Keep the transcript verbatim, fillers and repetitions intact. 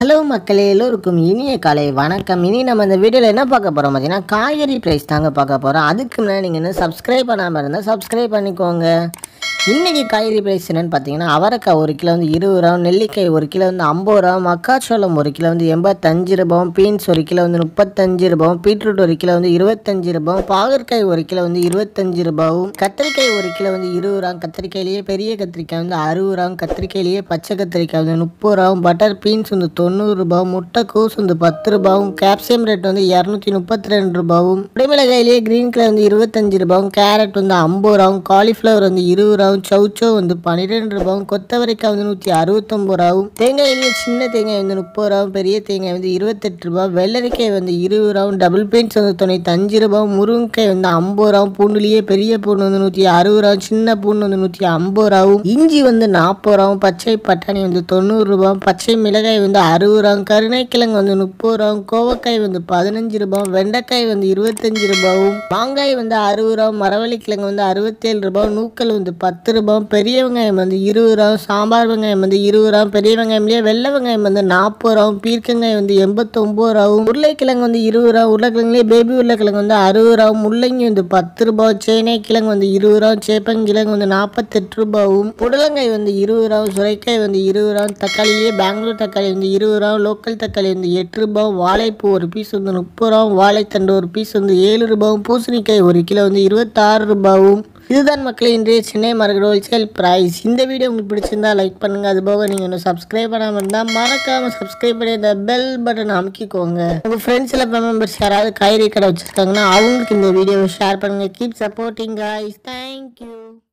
Hello மக்களே, எல்லோருக்கும் இனிய காலை வணக்கம். இனி நம்ம இந்த வீடியோவில் என்ன பார்க்க போகிறோம் பார்த்தீங்கன்னா, காய்கறி ப்ரைஸ் தாங்க பார்க்க போகிறோம். அதுக்கு முன்னாடி நீங்கள் என்ன சப்ஸ்கிரைப் பண்ணாமல் இருந்தால் சப்ஸ்கிரைப் பண்ணிக்கோங்க. இன்றைக்கி காய்கறி ப்ரைஸ் என்னென்னு பார்த்தீங்கன்னா, அவரைக்காய் ஒரு கிலோ வந்து இருபது ரூபா, நெல்லிக்காய் ஒரு கிலோ வந்து ஐம்பது ரூபா, மக்காச்சோளம் ஒரு கிலோ வந்து எண்பத்தஞ்சு ரூபாவும், பீன்ஸ் ஒரு கிலோ வந்து முப்பத்தஞ்சு ரூபாவும், பீட்ரூட் ஒரு கிலோ வந்து இருபத்தஞ்சு ரூபாவும், பாகற்காய் ஒரு கிலோ வந்து இருபத்தஞ்சு ரூபாவும், கத்திரிக்காய் ஒரு கிலோ வந்து இருபது ரூபா, கத்திரிக்காயிலேயே பெரிய கத்திரிக்காய் வந்து அறுபது ரூபா, கத்திரிக்காயிலேயே பச்சை கத்திரிக்காய் வந்து முப்பது ரூபாவும், பட்டர் பீன்ஸ் வந்து தொண்ணூறு ரூபாவும், முட்டைக்கோஸ் வந்து பத்து ரூபாவும், கேப்சியம் ரேட் வந்து இரநூத்தி முப்பத்தி ரெண்டு ரூபாவும், குடைமிளகாயிலேயே கிரீன் கலர் வந்து இருபத்தஞ்சு ரூபாவும், கேரட் வந்து ஐம்பது ரூபாவும், காலிஃப்ளவர் வந்து இருபது ரூபாவும், சவுச்சோ வந்து பன்னிரெண்டு ரூபாவும், கொத்தவரைக்காய் வந்து நூற்றி அறுபத்தொம்பது ரூபாவும், தேங்காயிலேயே சின்ன தேங்காய் வந்து முப்பது ரூபாவும், பெரிய தேங்காய் வந்து இருபத்தெட்டு ரூபா, வெள்ளரிக்காய் வந்து இருபது ரூபாவும், டபுள் பீன்ஸ் வந்து தொண்ணூத்தஞ்சு ரூபாவும், முருங்கைக்காய் வந்து ஐம்பது ரூபாவும், பூண்டுலேயே பெரிய பூண்டு வந்து நூற்றி அறுபது ரூபாவும், சின்ன பூண்டு வந்து நூற்றி ஐம்பது ரூபாவும், இஞ்சி வந்து நாற்பது ரூபாவும், பச்சை பட்டாணி வந்து தொண்ணூறு ரூபாவும், பச்சை மிளகாய் வந்து அறுபது ரூபாவும், கருணைக்கிழங்கு வந்து முப்பது ரூபாவும், கோவக்காய் வந்து பதினஞ்சு ரூபாவும், வெண்டைக்காய் வந்து இருபத்தஞ்சு ரூபாவும், மாங்காய் வந்து அறுபது ரூபாவும், மரவள்ளிக்கிழங்கு வந்து அறுபத்தேழு ரூபாவும், நூக்கல் வந்து பத்து ரூபாவும், பெரிய வெங்காயம் வந்து இருபது ரூபாவும், சாம்பார் வெங்காயம் வந்து இருபது ரூபாவும், பெரிய வெங்காயம்லேயே வெள்ளை வெங்காயம் வந்து நாற்பது ரூபாவும், பீர்க்கங்காய் வந்து எண்பத்தொம்பது ரூபாவும், உருளைக்கிழங்கு வந்து இருபது ரூபா, உருளைக்கிழங்குலேயே பேபி உருளைக்கிழங்கு வந்து அறுபது ரூபாவும், முள்ளங்கி வந்து பத்து ரூபாவும், சேனை கிழங்கு வந்து இருபது ரூபாவும், சேப்பங்கிழங்கு வந்து நாற்பத்தெட்டு ரூபாவும், புடலங்காய் வந்து இருபது ரூபாவும், சுரைக்காய் வந்து இருபது ரூபாவும், தக்காளியே பெங்களூர் தக்காளி வந்து இருபது ரூபாவும், லோக்கல் தக்காளி வந்து எட்டு ரூபாவும், வாழைப்பூ ஒரு பீஸ் வந்து முப்பது ரூபாவும், வாழைத்தண்டு ஒரு பீஸ் வந்து ஏழு ரூபாவும், பூசணிக்காய் ஒரு கிலோ வந்து இருபத்தாறு ரூபாவும். இதுதான் மக்களே இன்றைய சென்னை மார்க்கெட் ஹோல்சேல் ப்ரைஸ். இந்த வீடியோ உங்களுக்கு பிடிச்சிருந்தா லைக் பண்ணுங்கள். அதுபோக நீங்கள் இன்னும் சப்ஸ்கிரைப் பண்ணாமல் இருந்தால் மறக்காமல் சப்ஸ்கிரைப் பண்ணி இந்த பெல் பட்டன் அமைக்கிக்கோங்க. உங்கள் ஃப்ரெண்ட்ஸில் மெம்பர்ஸ் யாராவது காய்கறி கடை வச்சுருக்காங்கன்னா அவங்களுக்கு இந்த வீடியோவை ஷேர் பண்ணுங்கள். Keep supporting guys. தேங்க்யூ.